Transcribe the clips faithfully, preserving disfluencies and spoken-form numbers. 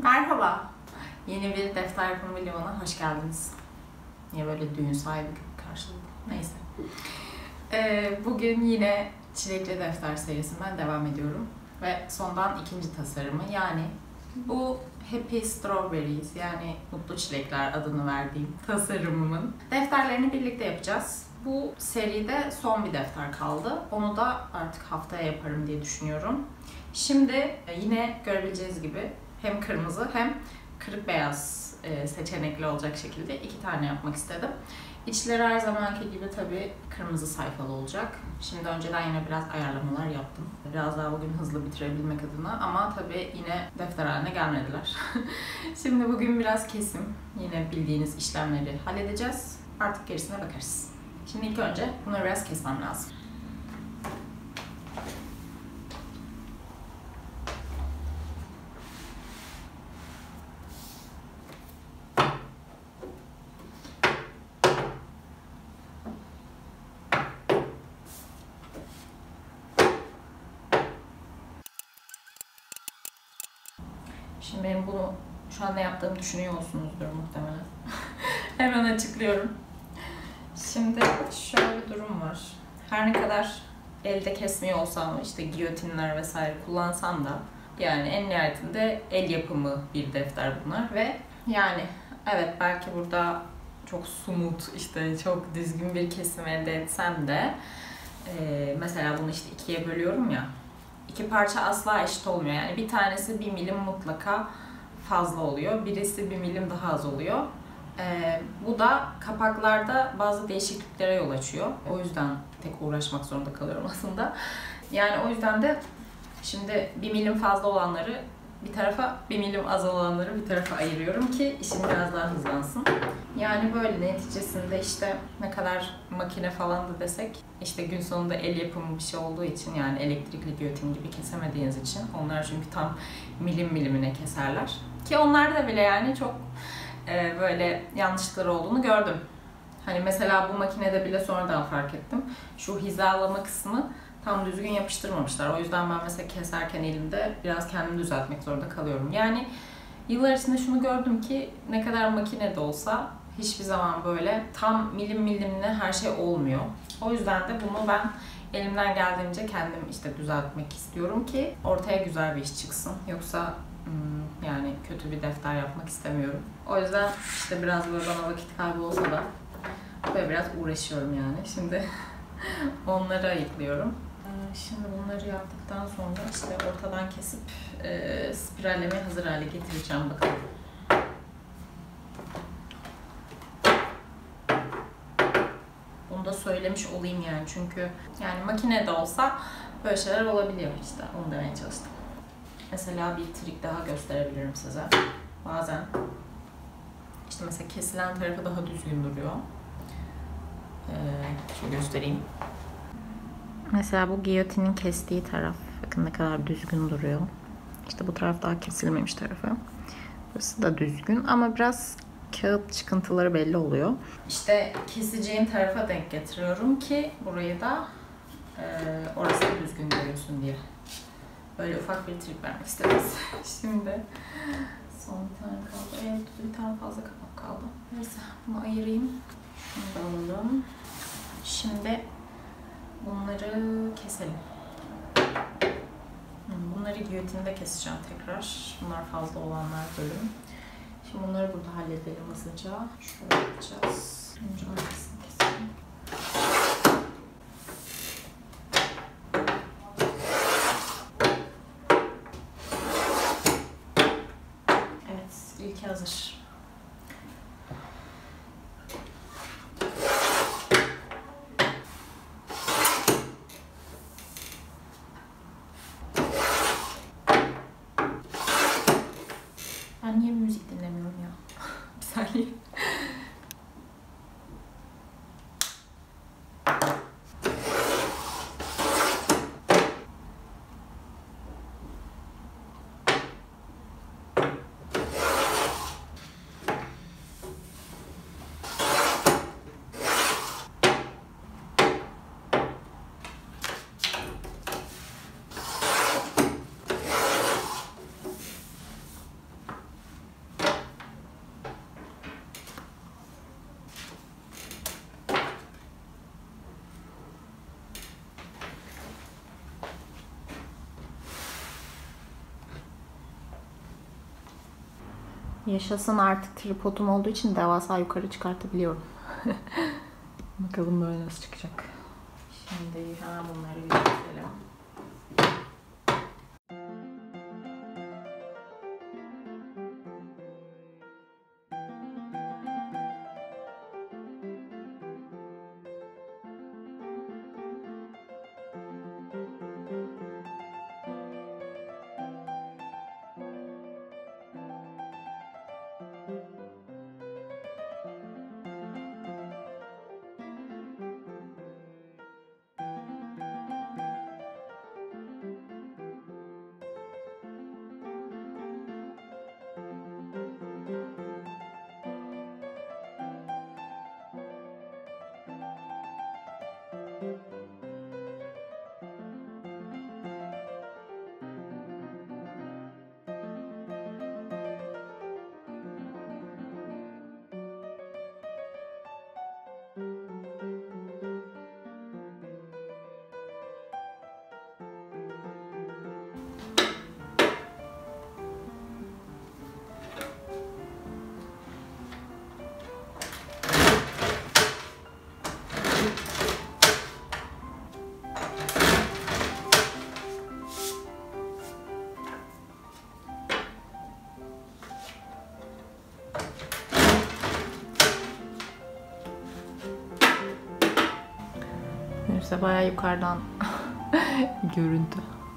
Merhaba, yeni bir defter yapım videoma hoş geldiniz. Niye böyle düğün sahibi gibi karşıladım? Neyse. Ee, bugün yine çilekli defter serisinden devam ediyorum. Ve sondan ikinci tasarımı, yani bu Happy Strawberries, yani mutlu çilekler adını verdiğim tasarımımın defterlerini birlikte yapacağız. Bu seride son bir defter kaldı. Onu da artık haftaya yaparım diye düşünüyorum. Şimdi yine görebileceğiniz gibi hem kırmızı hem kırık beyaz seçenekli olacak şekilde iki tane yapmak istedim. İçleri her zamanki gibi tabii kırmızı sayfalı olacak. Şimdi önceden yine biraz ayarlamalar yaptım. Biraz daha bugün hızlı bitirebilmek adına, ama tabii yine defter haline gelmediler. Şimdi bugün biraz kesim, yine bildiğiniz işlemleri halledeceğiz. Artık gerisine bakarız. Şimdi ilk önce bunları biraz kesmem lazım. Şimdi benim bunu şu an ne yaptığımı düşünüyor olsunuzdur muhtemelen. Hemen açıklıyorum. Şimdi şöyle bir durum var. Her ne kadar elde kesmiyor olsam, işte giyotinler vesaire kullansam da, yani en nihayetinde el yapımı bir defter bunlar ve yani evet, belki burada çok smooth, işte çok düzgün bir kesim elde etsem de e, mesela bunu işte ikiye bölüyorum ya, iki parça asla eşit olmuyor. Yani bir tanesi bir milim mutlaka fazla oluyor, birisi bir milim daha az oluyor. Ee, bu da kapaklarda bazı değişikliklere yol açıyor. O yüzden tek uğraşmak zorunda kalıyorum aslında. Yani o yüzden de şimdi bir milim fazla olanları bir tarafa, bir milim az olanları bir tarafa ayırıyorum ki işim biraz daha hızlansın. Yani böyle neticesinde işte ne kadar makine falan da desek, işte gün sonunda el yapımı bir şey olduğu için, yani elektrikli giyotin gibi kesemediğiniz için, onlar çünkü tam milim milimine keserler. Ki onlarda bile yani çok e, böyle yanlışlıklar olduğunu gördüm. Hani mesela bu makinede bile sonradan fark ettim. Şu hizalama kısmı tam düzgün yapıştırmamışlar. O yüzden ben mesela keserken elimde biraz kendimi düzeltmek zorunda kalıyorum. Yani yıllar içinde şunu gördüm ki ne kadar makine de olsa hiçbir zaman böyle tam milim milimine her şey olmuyor. O yüzden de bunu ben elimden geldiğince kendim işte düzeltmek istiyorum ki ortaya güzel bir iş çıksın. Yoksa yani kötü bir defter yapmak istemiyorum. O yüzden işte biraz böyle bana vakit kaybı olsa da böyle biraz uğraşıyorum yani. Şimdi onları ayıklıyorum. Şimdi bunları yaptıktan sonra işte ortadan kesip e, spirallemeye hazır hale getireceğim, bakalım. Bunu da söylemiş olayım yani, çünkü yani makinede olsa böyle şeyler olabiliyor, işte onu demeye çalıştım. Mesela bir trik daha gösterebilirim size. Bazen işte mesela kesilen tarafı daha düzgün duruyor. Ee, şöyle göstereyim. Mesela bu giyotinin kestiği taraf, bakın ne kadar düzgün duruyor. İşte bu taraf daha kesilmemiş tarafı. Burası da düzgün ama biraz kağıt çıkıntıları belli oluyor. İşte keseceğim tarafa denk getiriyorum ki burayı da e, orası da düzgün görünsün diye. Böyle ufak bir trik vermek istedim. Şimdi son bir tane kaldı. Evet, bir tane fazla kapak kaldı. Neyse, bunu ayırayım. Şunu da alalım. Şimdi bunları keselim. Bunları giyotinde keseceğim tekrar. Bunlar fazla olanlar bölüm. Şimdi bunları burada halledelim hızlıca. Şöyle yapacağız. Önce arkasını keselim. Evet, ilki hazır. Ben niye müzik dinlemiyorum ya? Bir saniye. Yaşasın, artık tripodum olduğu için devasa yukarı çıkartabiliyorum. Bakalım böyle nasıl çıkacak. Şimdi hemen bunları yükseltelim. İşte bayağı yukarıdan görüntü.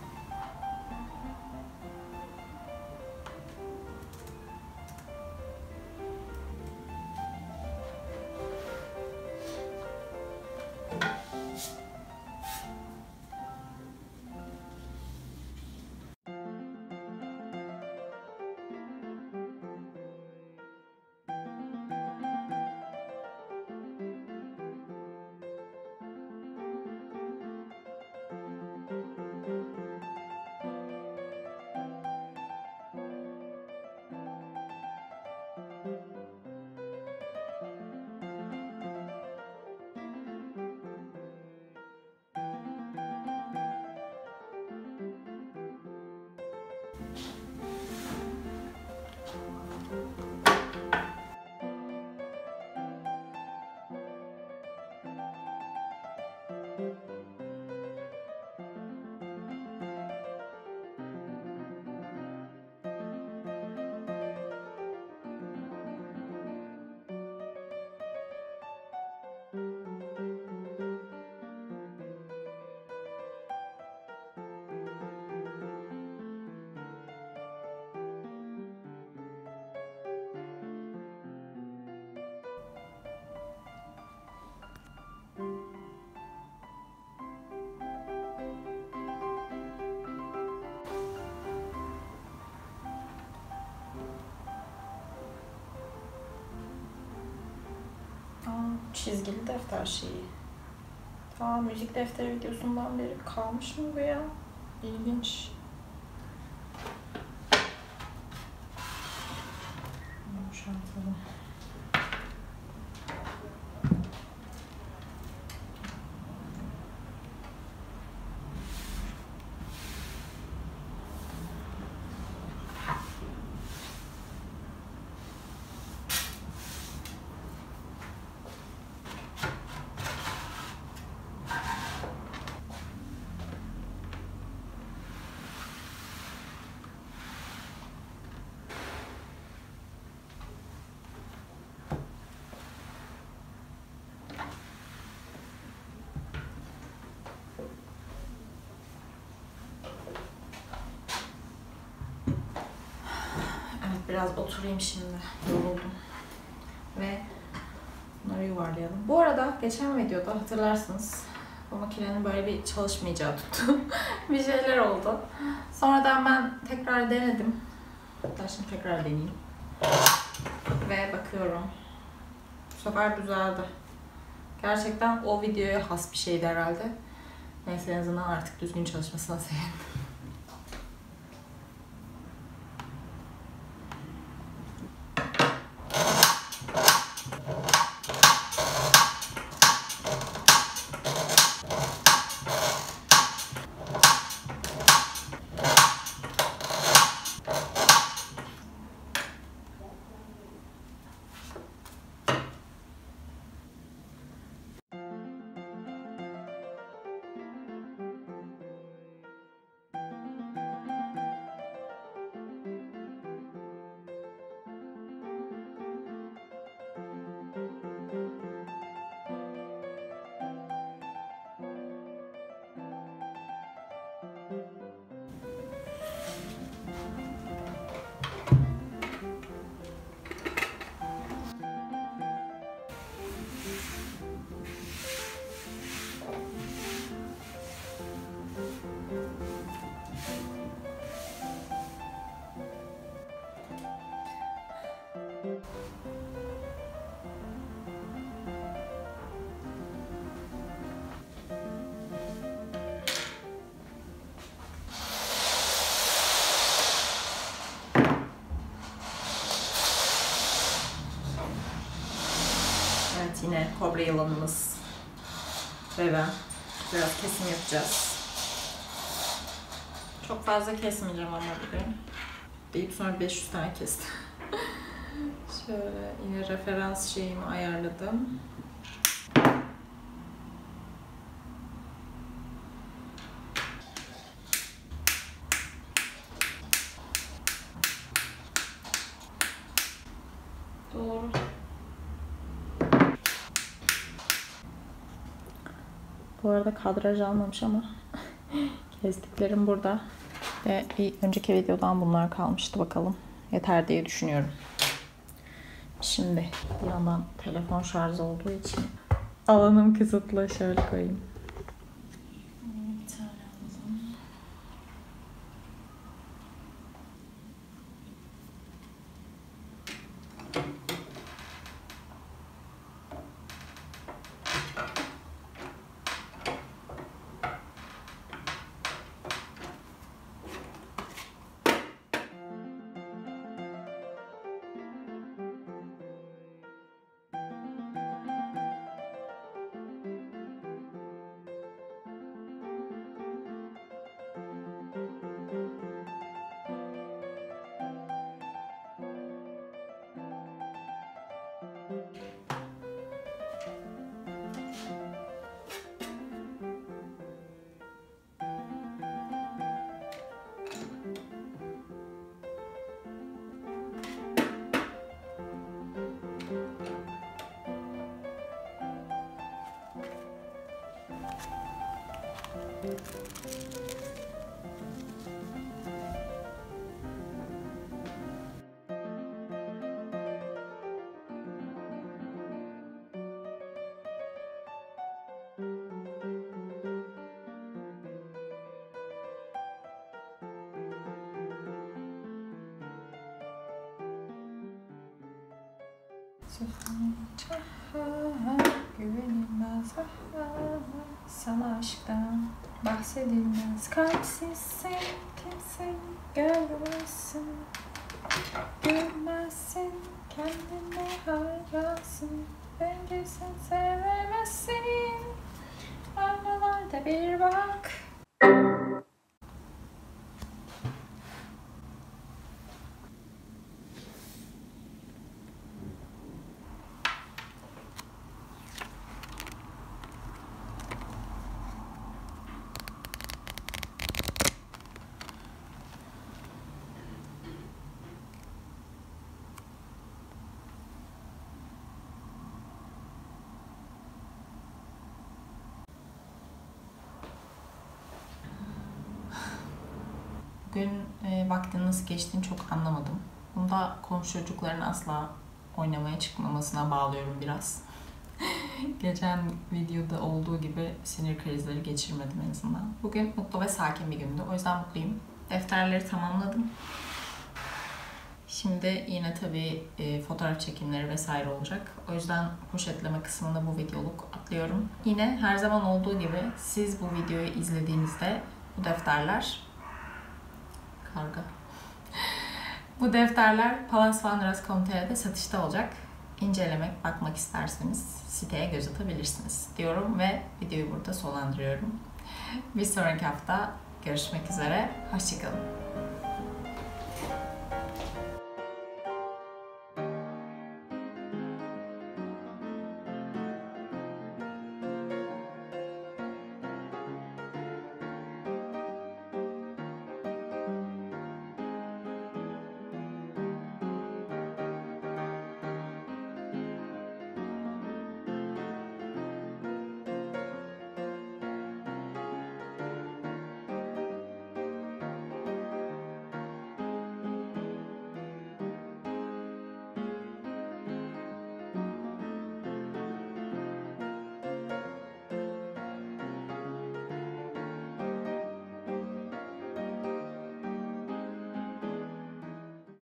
Çizgili defter şeyi. Ta müzik defteri videosundan beri kalmış mı bu ya? İlginç. Boşaltalım. Biraz oturayım şimdi. Yoruldum. Ve bunları yuvarlayalım. Bu arada geçen videoda hatırlarsınız bu makinenin böyle bir çalışmayacağı tuttu. Bir şeyler oldu. Sonradan ben tekrar denedim. Hatta şimdi tekrar deneyeyim. Ve bakıyorum. Bu sefer düzeldi. Gerçekten o videoya has bir şeydi herhalde. Neyse, en azından artık düzgün çalışmasına sevindim. yine kobra yılanımız ve ben biraz kesim yapacağız. Çok fazla kesmeyeceğim ama bugün. Deyip sonra beş yüz tane kestim. Şöyle yine referans şeyimi ayarladım. Doğru. Bu arada kadraj almamış ama kestiklerim burada. Ve bir önceki videodan bunlar kalmıştı, bakalım. Yeter diye düşünüyorum. Şimdi bir yandan telefon şarjı olduğu için alanım kısıtlı. Şöyle koyayım. Bir tane alalım. Güvenilmez, sana aşktan bahsedilmez. Kalpsizsin, kimsin görmezsin, görmezsin, kendine hayransın, bencesin, sevemezsin, aynalarda bir bak. Bugün e, vaktin nasıl geçtiğini çok anlamadım. Bunu da komşu çocukların asla oynamaya çıkmamasına bağlıyorum biraz. Geçen videoda olduğu gibi sinir krizleri geçirmedim en azından. Bugün mutlu ve sakin bir gündü. O yüzden mutluyum. Defterleri tamamladım. Şimdi yine tabii e, fotoğraf çekimleri vesaire olacak. O yüzden poşetleme kısmında bu videoluk atlıyorum. Yine her zaman olduğu gibi siz bu videoyu izlediğinizde bu defterler karga. Bu defterler palas wanderers nokta com nokta tr'de satışta olacak. İncelemek, bakmak isterseniz siteye göz atabilirsiniz diyorum ve videoyu burada sonlandırıyorum. Bir sonraki hafta görüşmek üzere. Hoşça kalın.